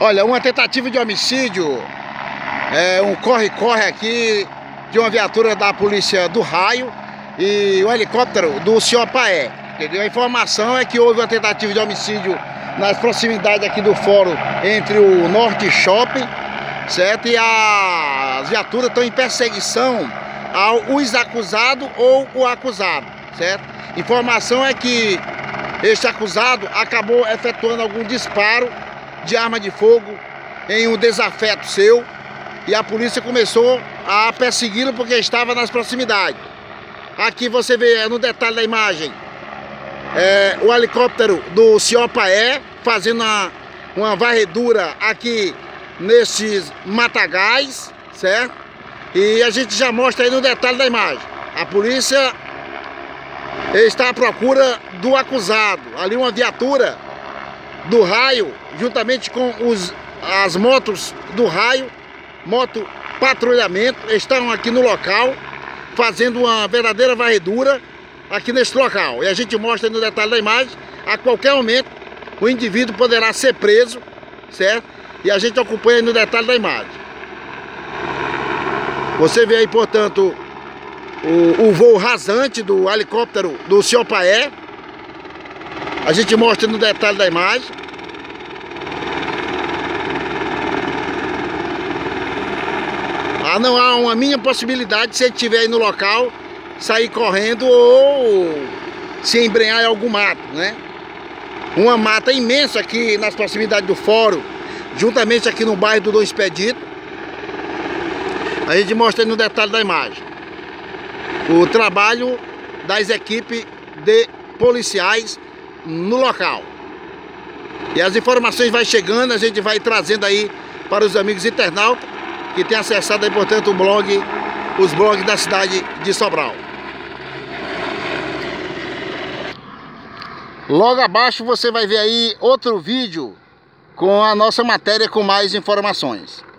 Olha, uma tentativa de homicídio, um corre-corre aqui de uma viatura da polícia do Raio e o helicóptero do senhor Paé, entendeu? A informação é que houve uma tentativa de homicídio nas proximidades aqui do fórum entre o Norte Shopping, certo? E as viaturas estão em perseguição ao ex-acusado ou o acusado, certo? Informação é que este acusado acabou efetuando algum disparo de arma de fogo em um desafeto seu e a polícia começou a persegui-lo porque estava nas proximidades. Aqui você vê no detalhe da imagem o helicóptero do senhor Paé fazendo uma varredura aqui nesses matagais, certo? E a gente já mostra aí no detalhe da imagem. A polícia está à procura do acusado. Ali uma viatura do Raio, juntamente com as motos do Raio, moto patrulhamento, estão aqui no local, fazendo uma verdadeira varredura aqui neste local. E a gente mostra aí no detalhe da imagem, a qualquer momento o indivíduo poderá ser preso, certo? E a gente acompanha aí no detalhe da imagem. Você vê aí, portanto, o voo rasante do helicóptero do senhor Paé. A gente mostra no detalhe da imagem. Não há uma mínima possibilidade, se ele estiver aí no local, sair correndo ou se embrenhar em algum mato, né? Uma mata imensa aqui nas proximidades do fórum, juntamente aqui no bairro do Dom Expedito. A gente mostra aí no detalhe da imagem o trabalho das equipes de policiais no local. E as informações vai chegando, a gente vai trazendo aí para os amigos internautas que têm acessado aí, portanto, os blogs da cidade de Sobral. Logo abaixo você vai ver aí outro vídeo com a nossa matéria com mais informações.